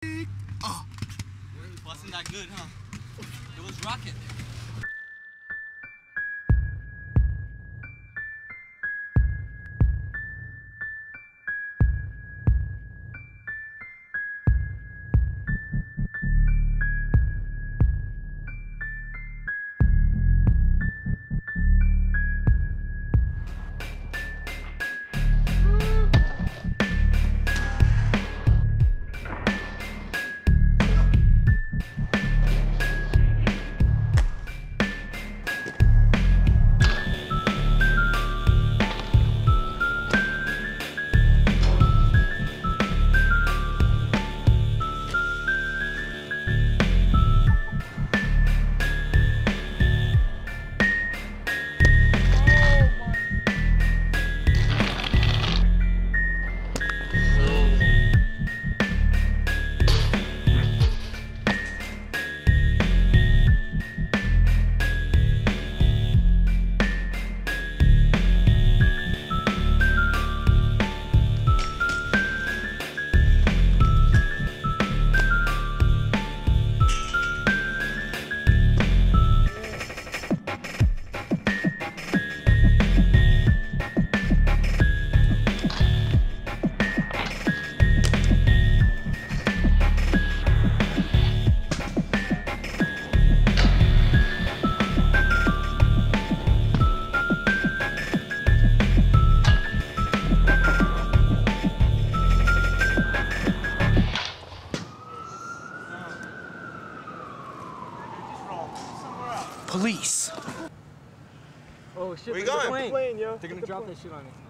Oh. Wasn't that good, huh? It was rocket. Police. Oh shit, where you going? Plane, yo. They're gonna drop that shit on you.